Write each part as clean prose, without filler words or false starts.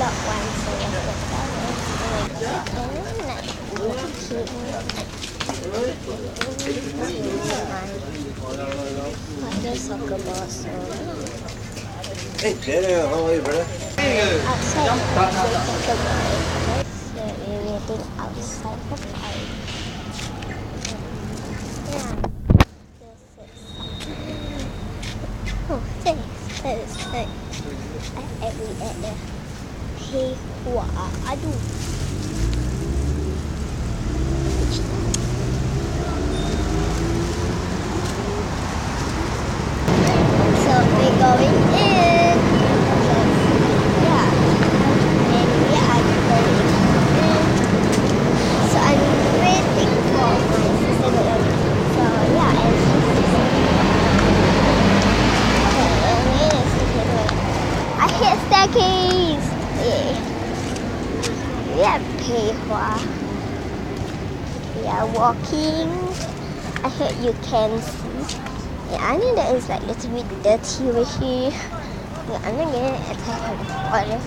got one Sylvester Stallone. Other soccer ball. So Hey, Jenna, how are you, brother? outside soccer ball. So we're waiting outside for 5. Yeah. Oh, thanks. At the Pei Hua. Aduh. So we're going in. Yeah. And we are going in. So I'm waiting for my sister to come. So yeah, and I hit staircase. We are Pei Hua. We are walking. I hope you can see. Yeah, I know that it's like a little bit dirty over here. Yeah, I'm not getting attacked by water.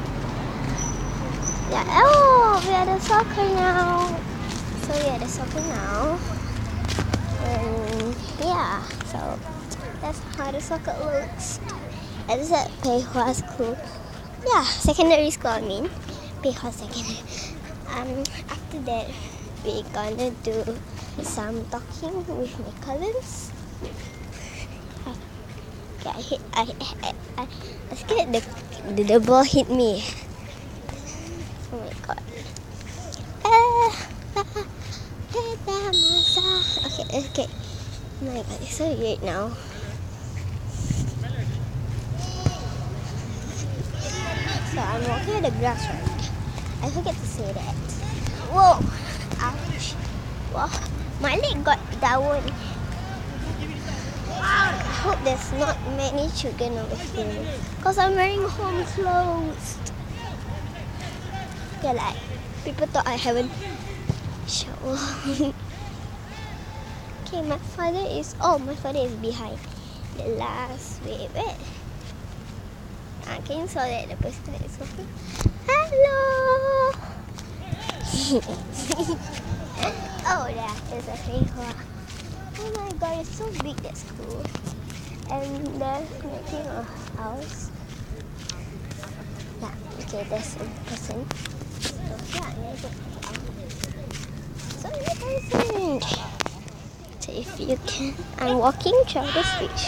Yeah, oh, we are at the soccer now. So we are at the soccer now. And yeah, so that's how the soccer looks. And this is at Pei Hua School. Yeah, secondary school I mean. Pei Hua Secondary. After that, we're gonna do some talking with my cousins. Okay, I scared the ball hit me. Oh my god. Okay. Oh my god, it's so weird now. So I'm walking on the grass, right? I forget to say that. Whoa! Ouch! Wow, my leg got down. I hope there's not many children over here because I'm wearing home clothes. Yeah, like people thought I haven't showered. Okay, my father is behind the last wait. Can you saw that the person is walking? Hello. Oh, yeah, it's a Pei Hua. Oh my god, it's so big, that school. And they're making a house. Yeah, okay, there's a person. So, yeah, there's a house. So, many persons. So, if you can, I'm walking through the street.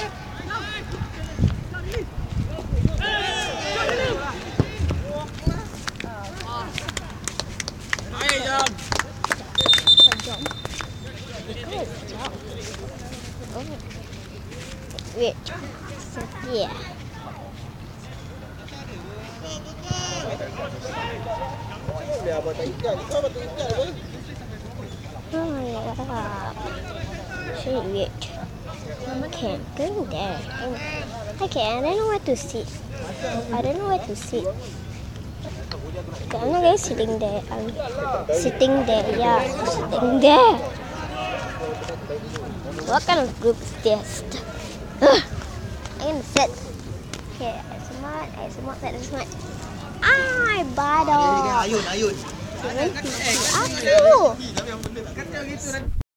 Wait. So, yeah. Oh my god. So weird. I can't go there. Okay, I don't know where to sit. Okay, I'm not really sitting there. I'm sitting there. Yeah, sitting there. What kind of group is this? I'm gonna sit. Okay, I smart. Ay, bado. Ayun. Aku.